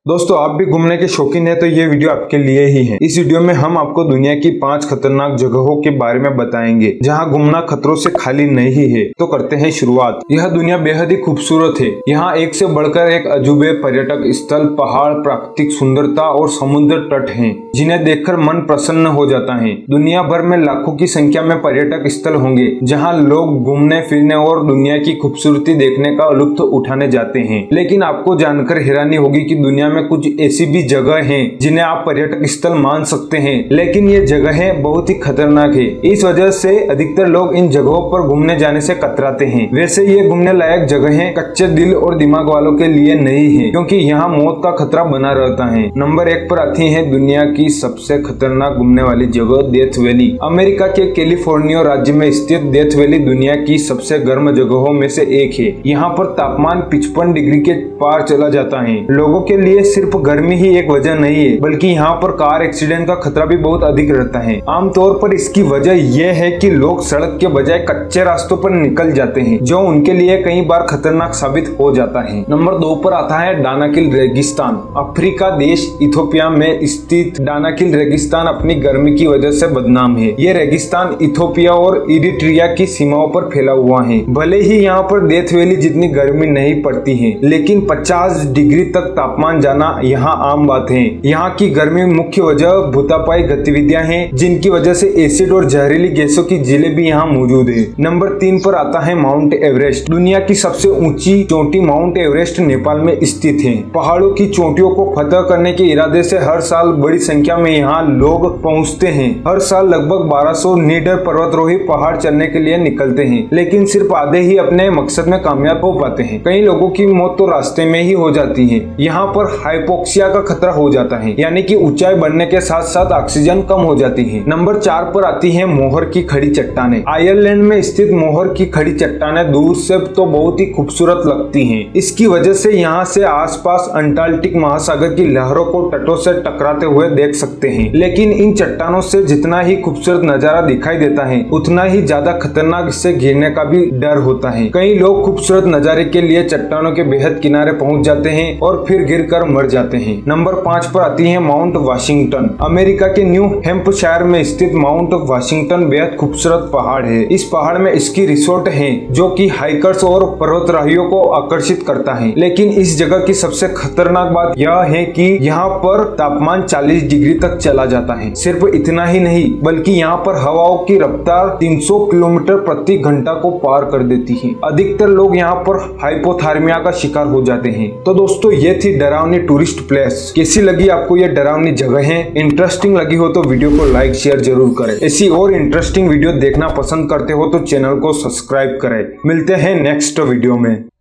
दोस्तों आप भी घूमने के शौकीन है तो ये वीडियो आपके लिए ही है। इस वीडियो में हम आपको दुनिया की 5 खतरनाक जगहों के बारे में बताएंगे जहां घूमना खतरों से खाली नहीं है। तो करते हैं शुरुआत। यह दुनिया बेहद ही खूबसूरत है। यहाँ एक से बढ़कर एक अजूबे पर्यटक स्थल, पहाड़, प्राकृतिक सुंदरता और समुद्र तट हैं, जिन्हें देखकर मन प्रसन्न हो जाता है। दुनिया भर में लाखों की संख्या में पर्यटक स्थल होंगे जहाँ लोग घूमने फिरने और दुनिया की खूबसूरती देखने का लुत्फ उठाने जाते हैं। लेकिन आपको जानकर हैरानी होगी कि दुनिया में कुछ ऐसी भी जगह हैं जिन्हें आप पर्यटक स्थल मान सकते हैं, लेकिन ये जगहें बहुत ही खतरनाक है। इस वजह से अधिकतर लोग इन जगहों पर घूमने जाने से कतराते हैं। वैसे ये घूमने लायक जगहें कच्चे दिल और दिमाग वालों के लिए नहीं है, क्योंकि यहाँ मौत का खतरा बना रहता है। नंबर 1 पर आती है दुनिया की सबसे खतरनाक घूमने वाली जगह, डेथ वैली। अमेरिका के कैलिफोर्निया राज्य में स्थित डेथ वैली दुनिया की सबसे गर्म जगहों में से एक है। यहाँ पर तापमान 55 डिग्री के पार चला जाता है। लोगों के लिए सिर्फ गर्मी ही एक वजह नहीं है, बल्कि यहाँ पर कार एक्सीडेंट का खतरा भी बहुत अधिक रहता है। आमतौर पर इसकी वजह यह है कि लोग सड़क के बजाय कच्चे रास्तों पर निकल जाते हैं, जो उनके लिए कई बार खतरनाक साबित हो जाता है। नंबर 2 पर आता है दानाकिल रेगिस्तान। अफ्रीका देश इथोपिया में स्थित दानाकिल रेगिस्तान अपनी गर्मी की वजह से बदनाम है। ये रेगिस्तान इथोपिया और इरिट्रिया की सीमाओं पर फैला हुआ है। भले ही यहाँ पर डेथ वैली जितनी गर्मी नहीं पड़ती है, लेकिन 50 डिग्री तक तापमान जाना यहाँ आम बात है। यहाँ की गर्मी मुख्य वजह भूतापाई गतिविधियां हैं, जिनकी वजह से एसिड और जहरीली गैसों की झीलें भी यहाँ मौजूद है। नंबर 3 पर आता है माउंट एवरेस्ट। दुनिया की सबसे ऊंची चोटी माउंट एवरेस्ट नेपाल में स्थित है। पहाड़ों की चोटियों को फतह करने के इरादे से हर साल बड़ी संख्या में यहाँ लोग पहुँचते हैं। हर साल लगभग 1200 निडर पर्वतारोही पहाड़ चढ़ने के लिए निकलते हैं, लेकिन सिर्फ आधे ही अपने मकसद में कामयाब हो पाते हैं। कई लोगों की मौत तो रास्ते में ही हो जाती है। यहाँ पर हाइपोक्सिया का खतरा हो जाता है, यानी कि ऊंचाई बढ़ने के साथ साथ ऑक्सीजन कम हो जाती है। नंबर 4 पर आती है मोहर की खड़ी चट्टानें। आयरलैंड में स्थित मोहर की खड़ी चट्टानें दूर से तो बहुत ही खूबसूरत लगती हैं। इसकी वजह से यहाँ से आसपास अंटार्कटिक महासागर की लहरों को तटों से टकराते हुए देख सकते हैं। लेकिन इन चट्टानों से जितना ही खूबसूरत नजारा दिखाई देता है, उतना ही ज्यादा खतरनाक इससे गिरने का भी डर होता है। कई लोग खूबसूरत नजारे के लिए चट्टानों के बेहद किनारे पहुँच जाते हैं और फिर गिर कर मर जाते हैं। नंबर 5 पर आती है माउंट वाशिंगटन। अमेरिका के न्यू हैम्पशायर में स्थित माउंट वाशिंगटन बेहद खूबसूरत पहाड़ है। इस पहाड़ में स्की रिसोर्ट है, जो कि हाइकर्स और पर्वतारोहियों को आकर्षित करता है। लेकिन इस जगह की सबसे खतरनाक बात यह है कि यहाँ पर तापमान 40 डिग्री तक चला जाता है। सिर्फ इतना ही नहीं, बल्कि यहाँ पर हवाओं की रफ्तार 300 किलोमीटर प्रति घंटा को पार कर देती है। अधिकतर लोग यहाँ पर हाइपोथर्मिया का शिकार हो जाते हैं। तो दोस्तों ये थी डरावनी टूरिस्ट प्लेस। कैसी लगी आपको ये डरावनी जगह है? इंटरेस्टिंग लगी हो तो वीडियो को लाइक शेयर जरूर करें। ऐसी और इंटरेस्टिंग वीडियो देखना पसंद करते हो तो चैनल को सब्सक्राइब करें। मिलते हैं नेक्स्ट वीडियो में।